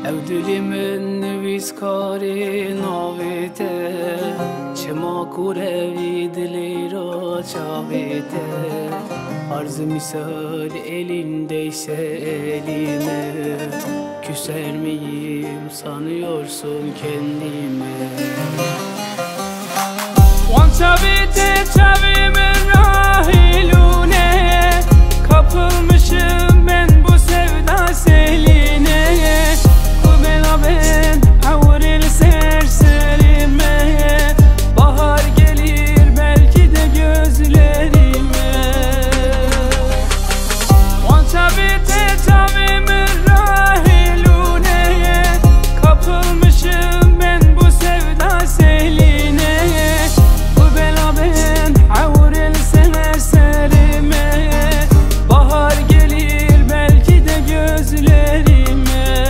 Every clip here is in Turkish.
Ev dilimin nüvis kari navete Çema kurevi diliro çavete Arz misal elindeyse eline Küser miyim sanıyorsun kendime Wan çavete çavimin rahilune Kapılmışım ben bu sevda seline Kumela ben avril serserime Bahar gelir belki de gözlerime Wan çavete çavimin rahilune Kapılmışım ben bu sevda seline Kumela ben avril serserime Bahar gelir belki de gözlerime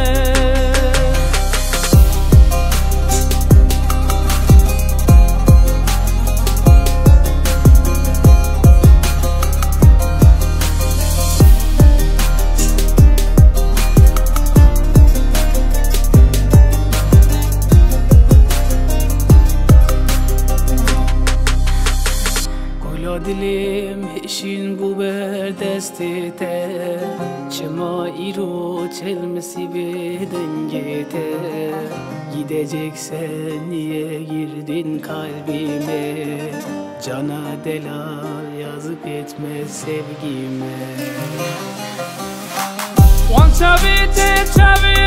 Dilim işin bu berdestite Çema iro çelmesi bedengete Gideceksen niye girdin kalbime Cana delal yazıp etme sevgime Wan çavete çavete